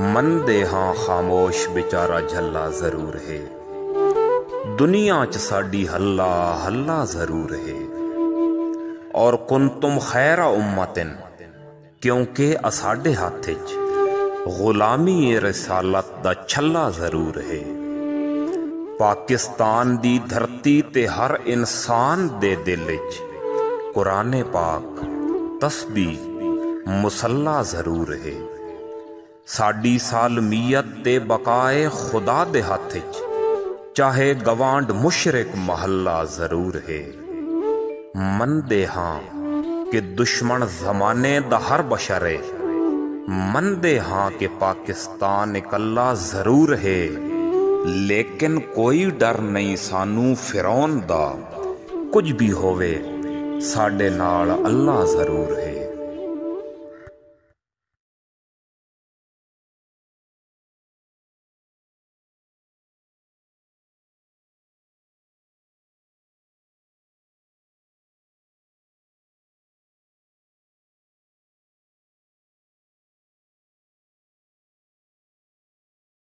मनदे हां खामोश बेचारा झल्ला जरूर है। दुनिया च साडी हल्ला हल्ला जरूर है। और कुन तुम खैरा उम्मतिन, क्योंकि असाडे हाथ च गुलामी रिसालत दा छल्ला जरूर है। पाकिस्तान दी धरती ते हर इंसान दे दिल च कुराने पाक तस्बीह मुसल्ला जरूर है। साडी सालमियत ते बकाए खुदा दे हथ च चाहे गवांड मुशरिक महल्ला जरूर है। मनदे हां कि दुश्मन जमाने दा हर बशर है। मनदे हां कि पाकिस्तान इकल्ला जरूर है। लेकिन कोई डर नहीं सानू फिरौन दा, कुछ भी होवे साडे नाल अल्लाह जरूर है।